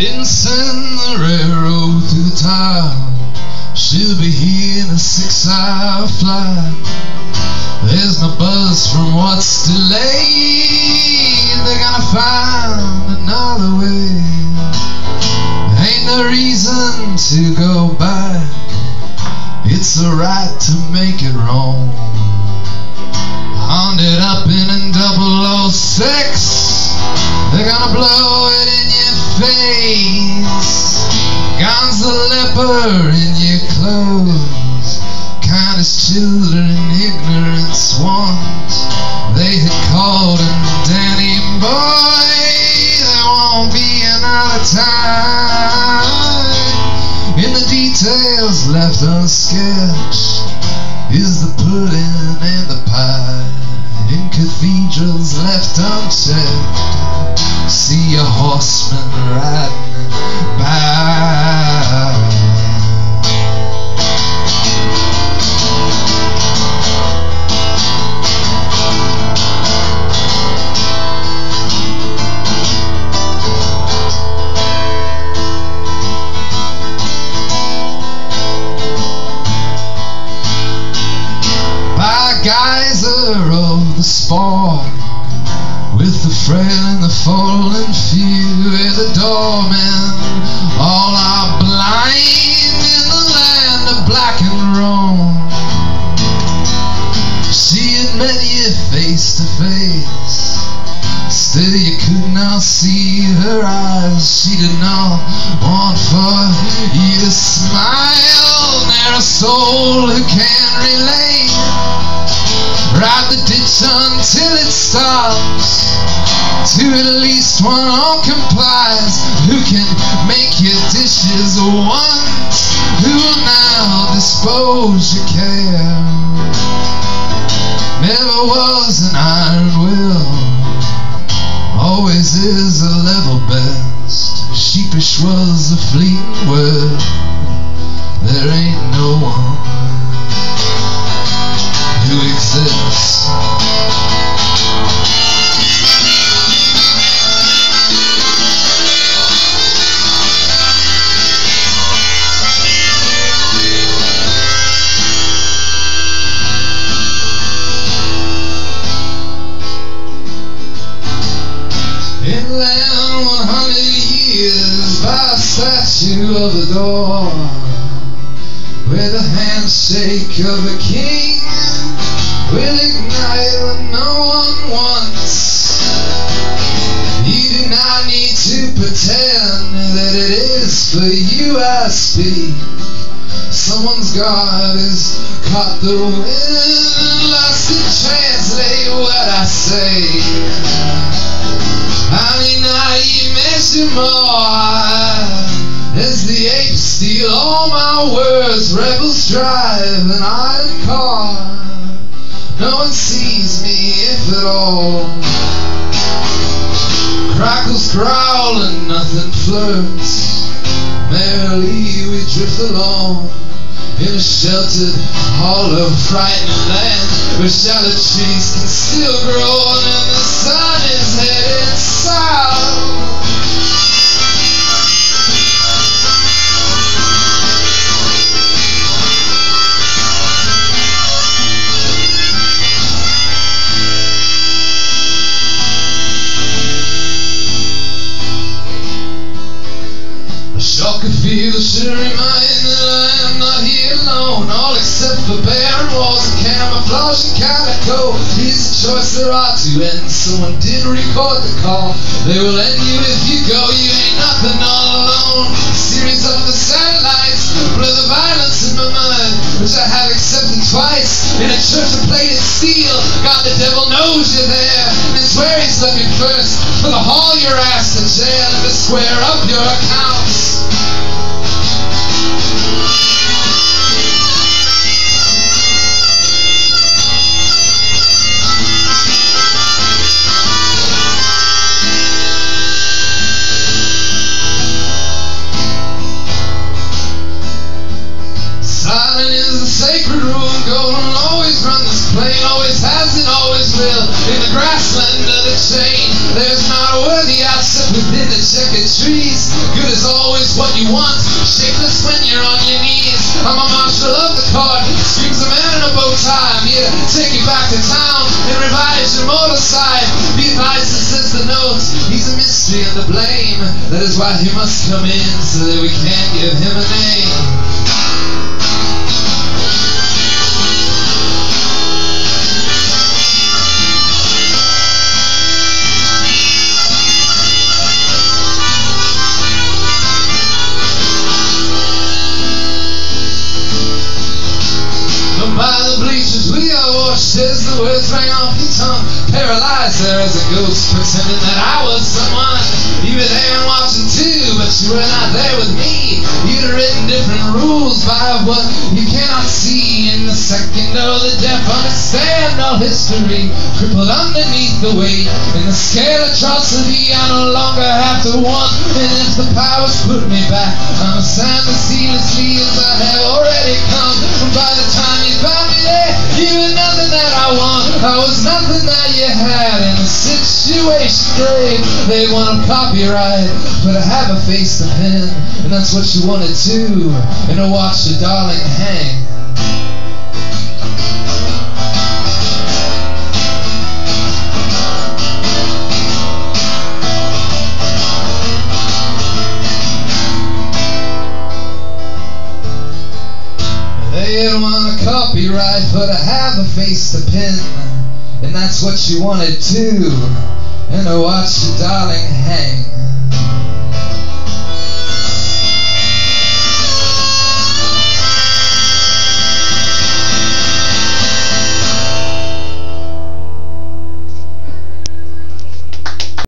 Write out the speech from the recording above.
Didn't send the railroad through the town. She'll be here in a 6-hour flight. There's no buzz from what's delayed. They're gonna find another way. Ain't no reason to go back. It's the right to make it wrong. Hundred up in 006. They're gonna blow it in your face. Guns the leper in your clothes. Kind as children, ignorance ones. They had called him Danny Boy. There won't be another time. In the details left unsketched is the pudding and the pie. In cathedrals left unchecked, see a horseman riding by. By geyser of the spark, with the frail and the fallen few, where the doormen all are blind in the land of black and wrong. She had met you face to face, still you could not see her eyes. She did not want for you to smile. Ne'er a soul who can relate. Ride the ditch until it stops, to at least one who complies, who can make your dishes once, who will now dispose your care. Never was an iron will, always is a level best. Sheepish was the fleeting word. There ain't no one who exists. Inland 100 years by a statue of the door, where the handshake of a king will ignite what no one wants. You do not need to pretend that it is for you I speak. Someone's God has caught the wind, lost to translate what I say. I may not even mention more, as the apes steal all my words. Rebels drive an iron car. No one sees me, if at all. Crackles growl and nothing flirts. Merrily we drift along in a sheltered, hollow, frightened land, where shallow trees can still grow and the sun is headed south. Shock of feel should remind that I am not here alone, all except for barren walls and camouflage and calico. Here's a choice there are to end. Someone did record the call. They will end you if you go. You ain't nothing all alone. A series of the satellites blur the violence in my mind, which I have accepted twice in a church of plated steel. God, the devil knows you're there, and it's where he's looking first, for to haul your ass to jail and to square up your accounts. Silent is the sacred rule. Gold will always run this plane, always has and always will. In the grassland of the chain, there's not a worthy outset within the checkered trees. Good as is always what you want. Shapeless when you're on your knees. I'm a marshal of the court. Screams a man in a bow tie. I'm here to take you back to town and revise your motorcycle. Be advised, this is the note. He's a mystery and the blame. That is why he must come in, so that we can't give him a name. By the bleachers we are watched as the words rang off your tongue. Paralyzed there as a ghost, pretending that I was someone. You were there and watching too, but you were not there with me. You'd written different rules by what you cannot see. In the second of the deaf understand all history, crippled underneath the weight. In the scale of atrocity I no longer have to want. And if the powers put me back, I must stand as seamlessly as I have already come. And by the time you found me there, you were nothing that I want. I was nothing that you had. In a situation grave, they want a copyright, but I have a face to pin, and that's what you wanted too, and to watch your darling hang. They don't want a copyright, but I have a face to pin, and that's what you wanted too, and to watch your darling hang.